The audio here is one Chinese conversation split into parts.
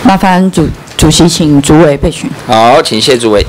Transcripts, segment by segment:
麻烦主席请主委备询。 好，请谢主委。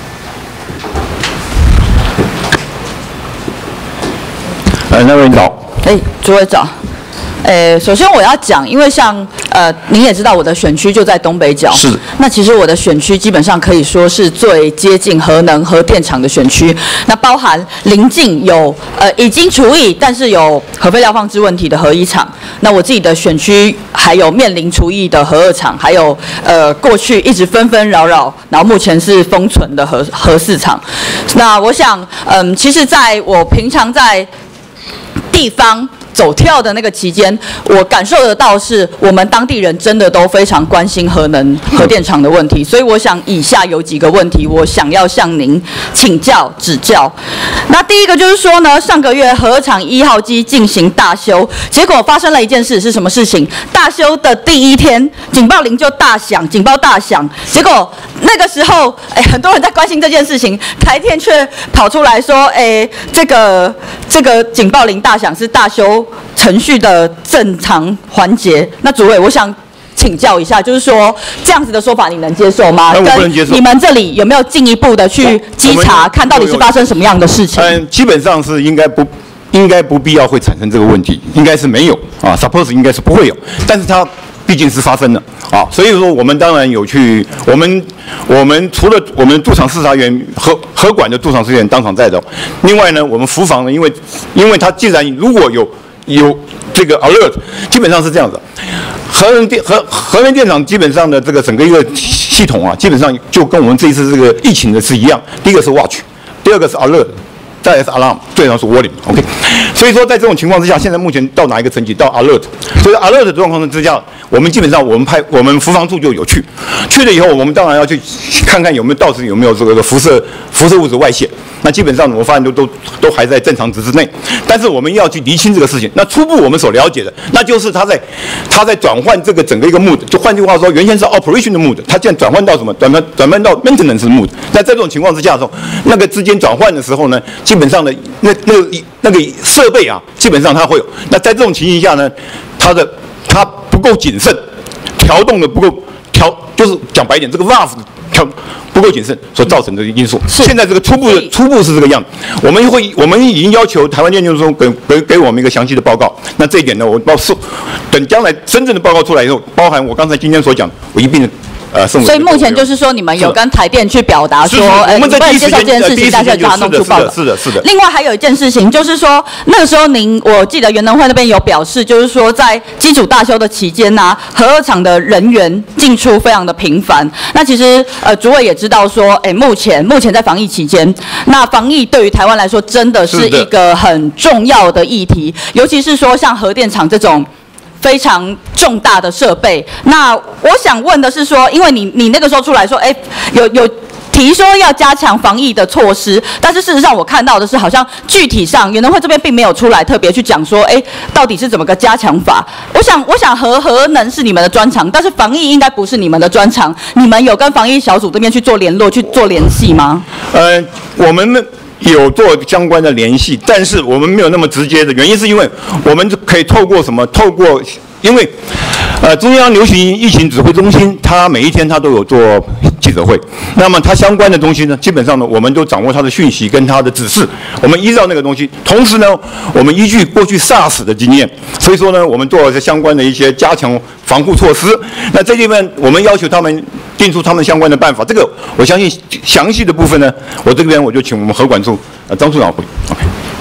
那位早。 主委早。首先我要讲，因为像您也知道我的选区就在东北角， 是。 那其实我的选区基本上可以说是最接近核能核电厂的选区，那包含邻近有已经除役但是有核废料放置问题的核一厂，那我自己的选区还有面临除役的核二厂，还有过去一直纷纷扰扰，然后目前是封存的核四厂。那我想，其实在我平常在地方走跳的那个期间，我感受得到是我们当地人真的都非常关心核电厂的问题，所以我想以下有几个问题，我想要向您请教指教。那第一个就是说呢，上个月核厂1号机进行大修，结果发生了一件事，是什么事情？大修的第一天，警报铃就大响，警报大响，结果那个时候，很多人在关心这件事情，台电却跑出来说，这个警报铃大响是大修程序的正常环节。那主委，我想请教一下，就是说这样子的说法你能接受吗？ 我不能接受。 跟你们这里有没有进一步的去稽查，看到底是发生什么样的事情？ 基本上是应该不必要会产生这个问题，应该是没有啊 ，suppose 应该是不会有，但是它毕竟是发生了啊，所以说我们当然有去，我们除了我们驻场视察员核管的驻场视察员当场在的，另外呢，我们服防呢，因为它既然如果有这个 alert， 基本上是这样子，核能电厂基本上的这个整个一个系统啊，基本上就跟我们这一次这个疫情的是一样，第一个是 watch， 第二个是 alert。再来是 alarm， 最常是 warning，OK， 所以说在这种情况之下，现在目前到哪一个层级？到 alert， 所以 alert 的状况之下，我们基本上我们服防处就有去了以后，我们当然要去看看有没有这个辐射物质外泄。那基本上我发现都还在正常值之内，但是我们要去厘清这个事情。那初步我们所了解的，那就是他在转换这个整个一个 mood， 就换句话说，原先是 operation 的 mood， 它现在转换到什么？转换到 maintenance 的 mood。那在这种情况之下的时候，那个之间转换的时候呢，基本上的那个设备啊，基本上它会有。那在这种情形下呢，它不够谨慎，调动的不够就是讲白一点，这个 valve 不够谨慎所造成的因素。现在这个初步是这个样子。我们已经要求台湾电讯中给我们一个详细的报告。那这一点呢，等将来真正的报告出来以后，包含我刚才今天所讲，我一并所以目前就是说，你们有跟台电去表达说， 我们在第一时间这件事情，但是就要弄出报告。 是的。 另外还有一件事情，就是说那个时候我记得原能会那边有表示，就是说在基础大修的期间呢，核二厂的人员进出非常的频繁。那其实主委也知道说，目前在防疫期间，那防疫对于台湾来说真的是一个很重要的议题，尤其是说像核电厂这种非常重大的设备。那我想问的是说，因为你那个时候出来说，有提说要加强防疫的措施，但是事实上我看到的是，好像具体上原能会这边并没有出来特别去讲说，到底是怎么个加强法。我想核能是你们的专长，但是防疫应该不是你们的专长。你们有跟防疫小组这边去做联络、去做联系吗？ 我们有做相关的联系，但是我们没有那么直接的原因，是因为我们可以透过什么？因为中央流行疫情指挥中心，它每一天它都有做记者会，那么它相关的东西呢，基本上呢，我们都掌握它的讯息跟它的指示，我们依照那个东西，同时呢，我们依据过去 SARS 的经验，所以说呢，我们做了相关的一些加强防护措施。那这地方我们要求他们定出他们相关的办法，这个我相信详细的部分呢，我这边我就请我们核管处张处长回。OK。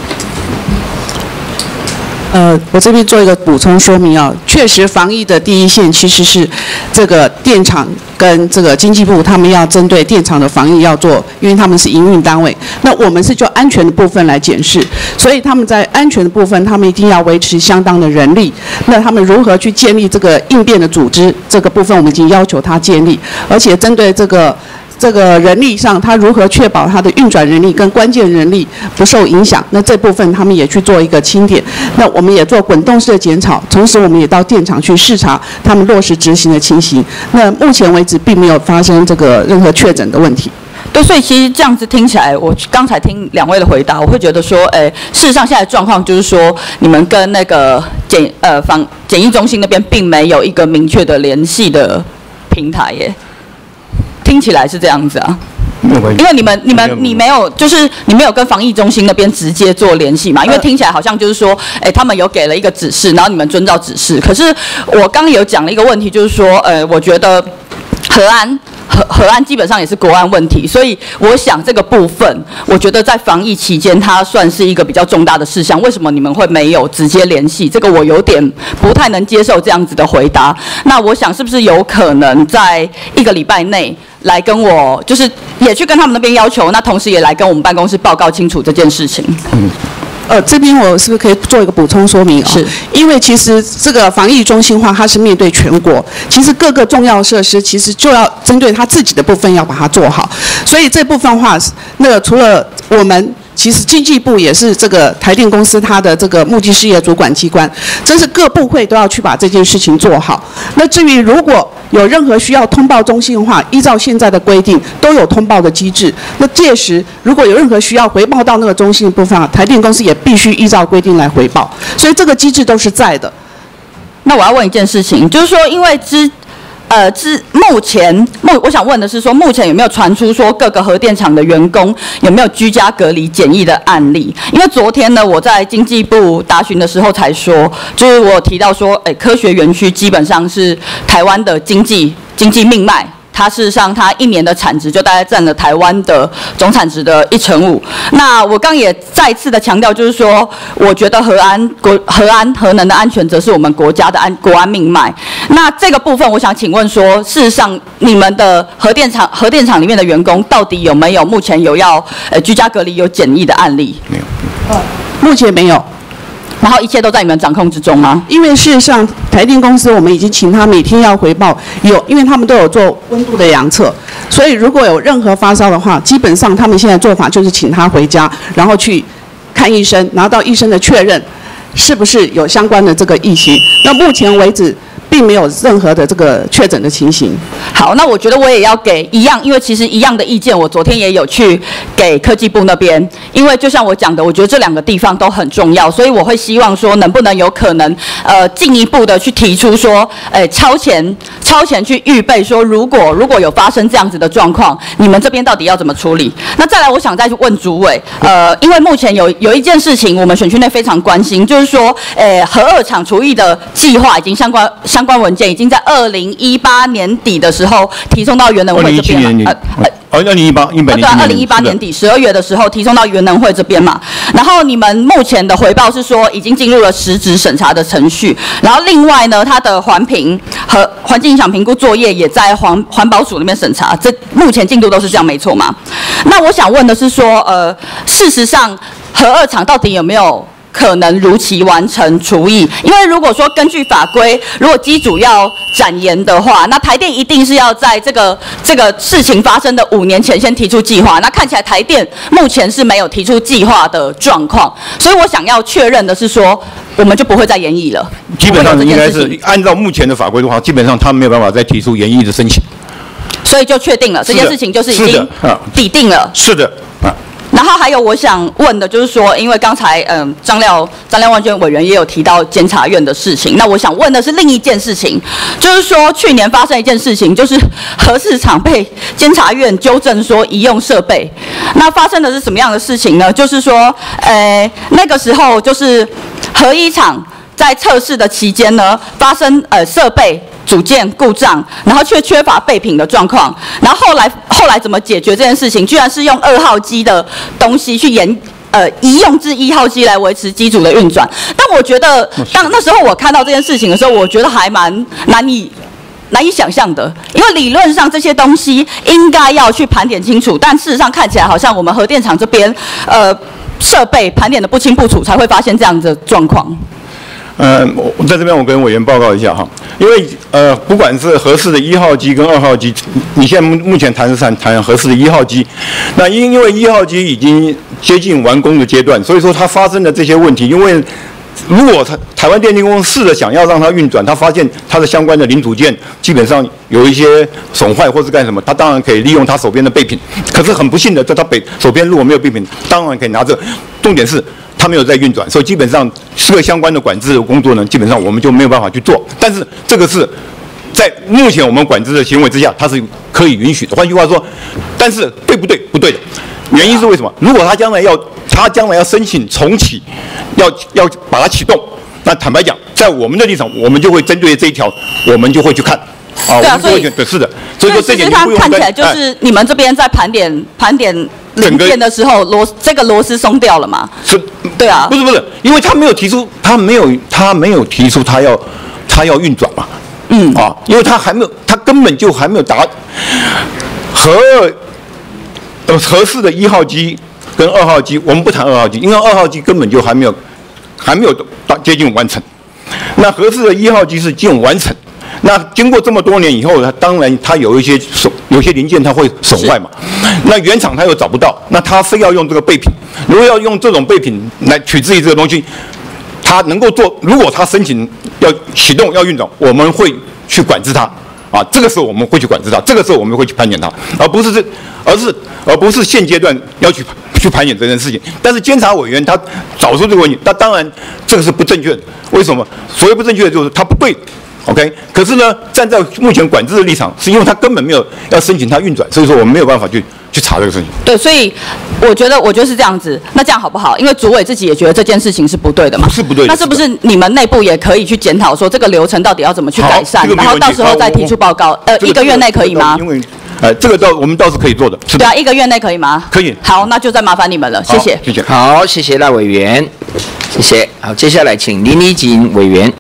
我这边做一个补充说明啊，确实防疫的第一线其实是这个电厂跟这个经济部，他们要针对电厂的防疫要做，因为他们是营运单位。那我们是就安全的部分来检视，所以他们在安全的部分，他们一定要维持相当的人力。那他们如何去建立这个应变的组织，这个部分我们已经要求他建立，而且针对这个人力上，他如何确保他的运转人力跟关键人力不受影响？那这部分他们也去做一个清点。那我们也做滚动式的检讨，同时我们也到电厂去视察他们落实执行的情形。那目前为止并没有发生这个任何确诊的问题。 对，所以其实这样子听起来，我刚才听两位的回答，我会觉得说，事实上现在的状况就是说，你们跟那个检疫中心那边并没有一个明确的联系的平台耶，听起来是这样子啊。 没有关系， 因为你没有，就是你没有跟防疫中心那边直接做联系嘛？因为听起来好像就是说，他们有给了一个指示，然后你们遵照指示。可是我刚有讲了一个问题，就是说，我觉得河岸基本上也是国安问题，所以我想这个部分，我觉得在防疫期间，它算是一个比较重大的事项。为什么你们会没有直接联系？这个我有点不太能接受这样子的回答。那我想是不是有可能在1个礼拜内来跟我，就是也去跟他们那边要求，那同时也来跟我们办公室报告清楚这件事情？ 这边我是不是可以做一个补充说明？ 是， 因为其实这个防疫中心化，它是面对全国，其实各个重要设施其实就要针对它自己的部分要把它做好，所以这部分的话，那个除了我们。其实经济部也是这个台电公司它的这个目的事业主管机关，真是各部会都要去把这件事情做好。那至于如果有任何需要通报中心化，依照现在的规定都有通报的机制。那届时如果有任何需要回报到那个中心的部分，台电公司也必须依照规定来回报，所以这个机制都是在的。 那我要问一件事情，就是说，因为我想问的是说，目前有没有传出说各个核电厂的员工有没有居家隔离检疫的案例？因为昨天呢，我在经济部答询的时候才说，就是我提到说，科学园区基本上是台湾的经济命脉。它事实上，它1年的产值就大概占了台湾的总产值的1/5。那我刚也再次的强调，就是说，我觉得核能的安全，则是我们国家的国安命脉。那这个部分，我想请问说，事实上，你们的核电厂里面的员工，到底有没有目前有要居家隔离、有检疫的案例？ 没有， 目前没有。 然后一切都在你们掌控之中吗？ 因为事实上，台电公司我们已经请他每天要回报，因为他们都有做温度的量测，所以如果有任何发烧的话，基本上他们现在做法就是请他回家，然后去看医生，拿到医生的确认，是不是有相关的这个疫情。那目前为止，并没有任何的这个确诊的情形。 好，那我觉得我也要给一样，因为其实一样的意见，我昨天也有去给科技部那边，因为就像我讲的，我觉得这2个地方都很重要，所以我会希望说，能不能有可能进一步的去提出说，超前去预备说，如果有发生这样子的状况，你们这边到底要怎么处理？那再来，我想再去问主委，因为目前有一件事情，我们选区内非常关心，就是说，核2厂除役的计划已经相关文件已经在2018年底的时候提送到原能会这边嘛？2018年底12月的时候提送到原能会这边嘛。然后你们目前的回报是说已经进入了实质审查的程序，然后另外呢，它的环评和环境影响评估作业也在环保署那边审查，这目前进度都是这样，没错吗？那我想问的是说，事实上核2厂到底有没有可能如期完成除役？因为如果说根据法规，如果机组要展延的话，那台电一定是要在这个事情发生的5年前先提出计划。那看起来台电目前是没有提出计划的状况，所以我想要确认的是说，我们就不会再延役了。 基本上应该是按照目前的法规的话，基本上他没有办法再提出延役的申请，所以就确定了这件事情就是已经底定了。 是的。 然后还有我想问的就是说，因为刚才张廖万娟委员也有提到监察院的事情，那我想问的是另一件事情，就是说去年发生一件事情，就是核4厂被监察院纠正说移用设备，那发生的是什么样的事情呢？就是说，那个时候就是核1厂在测试的期间呢，发生设备组件故障，然后却缺乏备品的状况，然后后来怎么解决这件事情？居然是用2号机的东西去移用至1号机来维持机组的运转。但我觉得，那时候我看到这件事情的时候，我觉得还蛮难以想象的，因为理论上这些东西应该要去盘点清楚，但事实上看起来好像我们核电厂这边设备盘点的不清不楚，才会发现这样的状况。 我在这边我跟委员报告一下哈，因为不管是核4的1号机跟2号机，你现在目前谈核4的1号机，那因为1号机已经接近完工的阶段，所以说它发生的这些问题，因为如果台湾电力公司试着想要让它运转，它发现它的相关的零组件基本上有一些损坏或是干什么，它当然可以利用它手边的备品。可是很不幸的，在它手边如果没有备品，当然可以拿着。重点是它没有在运转，所以基本上这个相关的管制的工作呢，基本上我们就没有办法去做。但是这个是在目前我们管制的行为之下，它是可以允许的。换句话说，但是对不对？不对的。原因是为什么？如果他将来要申请重启，要把它启动，那坦白讲，在我们的立场，我们就会针对这一条，我们就会去看。 对啊，所以是的，所以说这点它看起来就是你们这边在盘点零件的时候，这个螺丝松掉了嘛？ 是， 对啊， 不是，因为他没有提出，他没有提出他要运转嘛，因为他根本就还没有达合适的1号机跟2号机，我们不谈2号机，因为2号机根本就还没有接近完成，那合适的1号机是接近完成。那经过这么多年以后，当然它有一些零件它会损坏嘛，那原厂它又找不到，那它非要用这个备品。如果要用这种备品来取之于这个东西，它能够做，如果它申请要启动要运转，我们会去管制它这个时候我们会去管制它，这个时候我们会去盘点它，而不是现阶段要去盘点这件事情。但是监察委员他找出这个问题，那当然这个是不正确的。为什么？所谓不正确的就是它不对。OK， 可是呢，站在目前管制的立场，是因为他根本没有要申请它运转，所以说我们没有办法去查这个事情。 对，所以我觉得是这样子。那这样好不好？因为主委自己也觉得这件事情是不对的嘛。 是不对的。 那是不是你们内部也可以去检讨说这个流程到底要怎么去改善，然后到时候再提出报告？1个月内可以吗？ 因为这个我们倒是可以做的。 对啊，1个月内可以吗？ 可以。 好，那就再麻烦你们了，谢谢。 谢谢。 好，谢谢赖委员，谢谢。好，接下来请林礼锦委员。